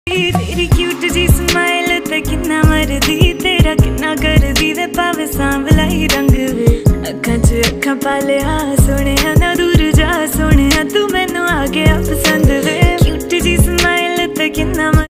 तेरी क्यूट जी स्माइल ते किन्ना मरदी तेरा किन्ना करदी वे पावे सांवला ही रंग वे अखां च अखां पा लिया सोने ना दूर जा सोने तू मैनू आ गया पसंद वे क्यूट जी स्माइल ते किन्ना